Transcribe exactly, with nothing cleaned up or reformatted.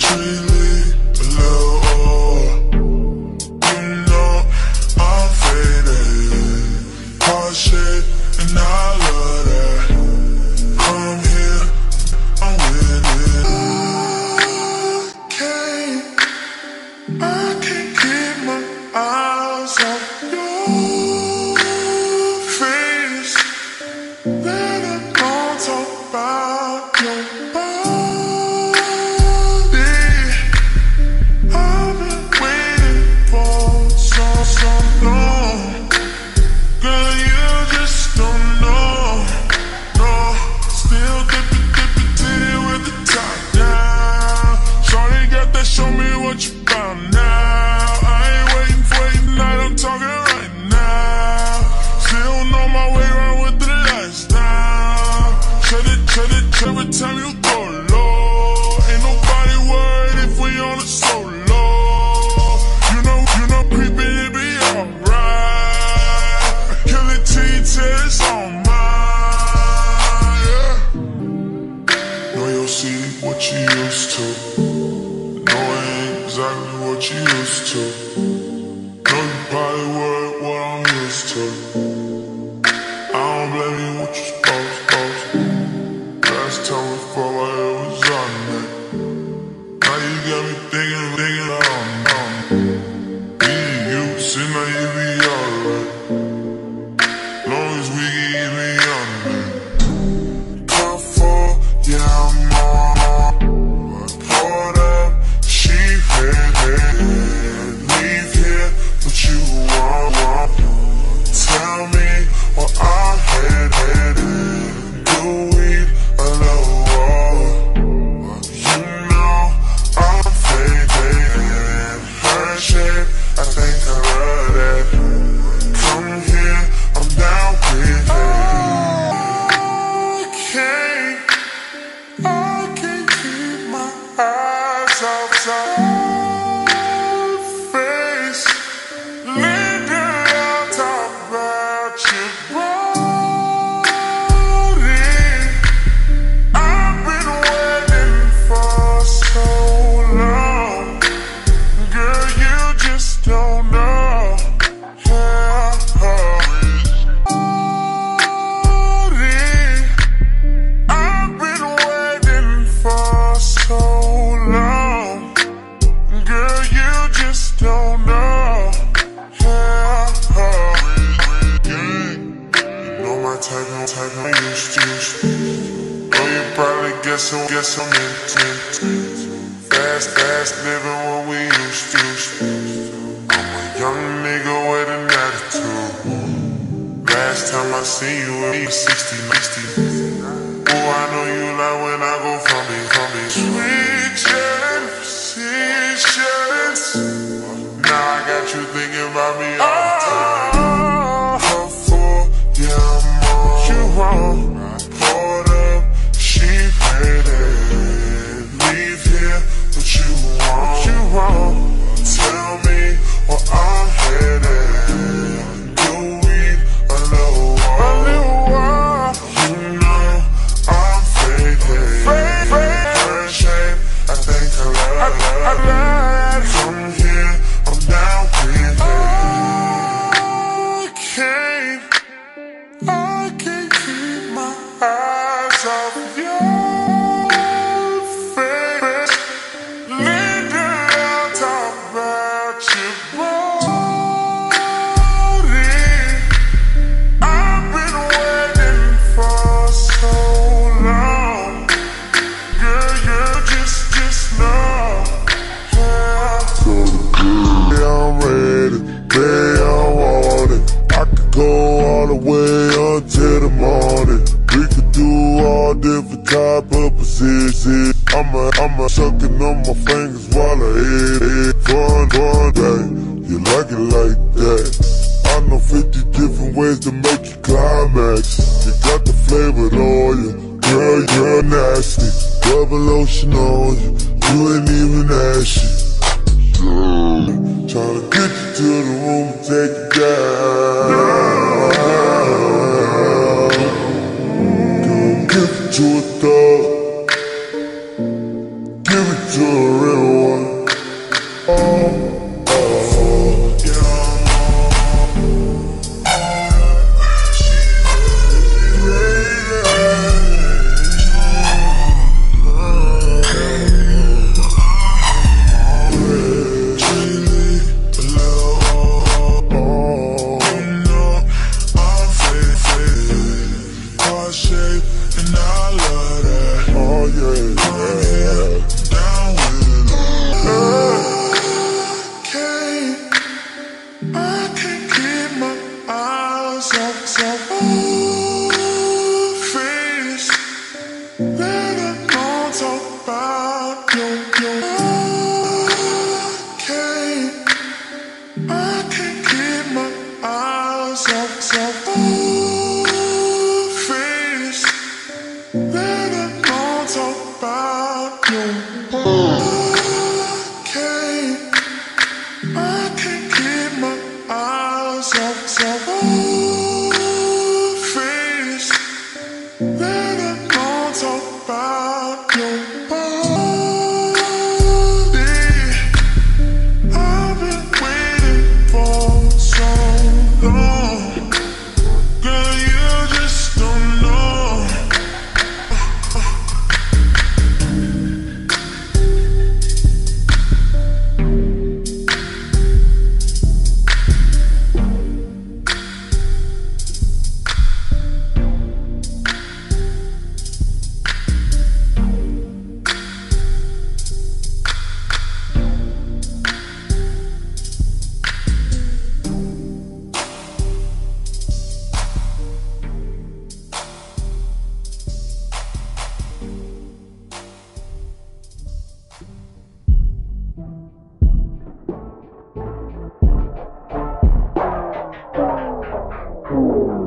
Really a little old. You know I'm faded. Hard shit, and I love that. Come here, I'm with it. I can't, I can't keep my eyes off your face. Better don't talk about your body. I've been waiting for so, so long. Girl, you just don't know. No, still dip it, dip it, titty with the top down. Shorty got that, show me what you found now. I ain't waiting for you tonight, I'm talking right now. Still know my way around with the lights down. Shut it, shut it, every time you go low. Ain't nobody worried if we on a solo. You know, you know, creeping, it be alright. I kill it till you tell it's all mine, yeah. Know you'll see what you used to. Know I ain't exactly what you used to. Know you probably worried what I'm used to. I don't blame you, what you supposed, supposed. Last time we fought like it was on me. Now you got me thinking, thinking, I don't know. Me and you, seem like you be alright. Long as we can keep it on me. Come for, yeah, I'm on. Hold up, she headed. Leave here, what you want, want. Tell me what I'm headed. Do weed a little more. You know I'm faded. Her shape, I think I love that. Come here, I'm down with it. I can't, I can't keep my eyes off your face. Linda, I'll talk about your body. I've been waiting for so long. Girl, you just don't know. Yeah. I've been waiting for so long. Girl, you just don't know. Yeah. You know my type, no type, no used to. Know you probably guess some, guess some intent. Fast, fast living what we used to. I'm a young nigga with an attitude. Last time I seen you, it was sixty, sixty. Oh, I know you like when I go from me, from me. Sweet transitions. Now I got you thinking about me all the time. Come for, yeah, I'm on. You want, hold up, she headed. Leave here, what you want, you want. Tell me what I'm headed. Do weed a little while. You know I'm faded. Her shape, I think I love, I love. Come here, I'm down with it. I can't, I can't keep my eyes off your face. Linda, I'll talk about your body. I've been waiting for so long. Girl, you just, just know. Yeah. Baby, I'm ready, baby, I want it. I could go all the way until the morning. We could do all different type of positions. I'm a, I'm a sucking on my fingers while I hit it. Fun, fun, babe, you like it like that. I know fifty different ways to make you climax. You got the flavored oil, girl, you're nasty. Double lotion on you, you ain't even ashy. Tryna get you to the room and take you down. Gonna give it to a thug. give it to a real one. Oh, oh, shape, and I love that. Oh yeah, I'm here, down with it. I can't, I can't keep my eyes off your face. Let her don't talk about you. I can't, I can't keep my eyes off your face. Let her don't talk about you. I can't, I can't keep my eyes off your face. Let her don't talk about your body. I've been waiting for so long. Girl, you just don't know. Cool.